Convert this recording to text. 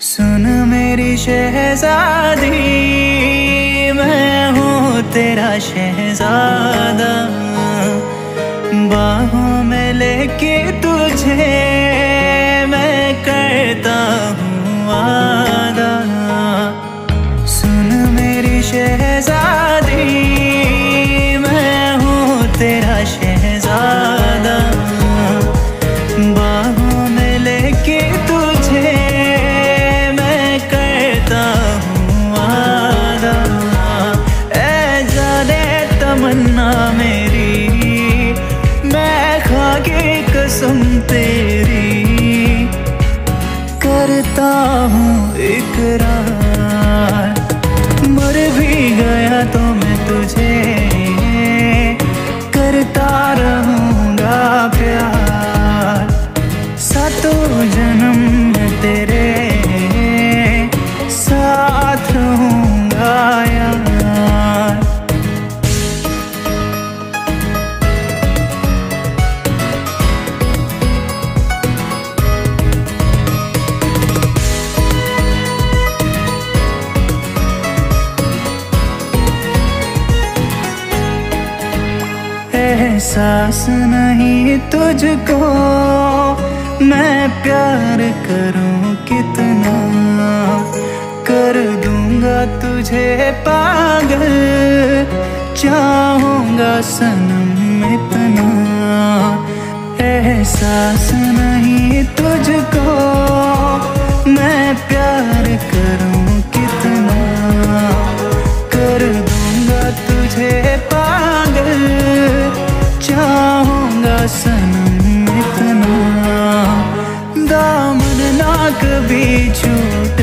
सुन मेरी शहजादी, मैं हूँ तेरा शहजादा। बाहों में लेके तुझे मैं करता हूँ वादा। सुन मेरी शहजादी, मैं हूँ तेरा शहजादा। बाहों में लेके तुझे मैं करता हूँ वादा। ऐ जाने तमन्ना मेरी, मैं खा के कसम तेरी करता हूँ इकरार। मर भी गया तो मैं तुझे करता रहूँगा प्यार। सातों जन्म में तेरे साथ रहूँगा यार। एहसास नहीं तुझको मैं प्यार करूं कितना, कर दूंगा तुझे पागल, चाहूंगा सनम इतना। एहसास नहीं तुझको मैं प्यार करूं कितना, कर दूंगा तुझे पागल, चाहूंगा सनम इतना। दामन ना कभी छूटे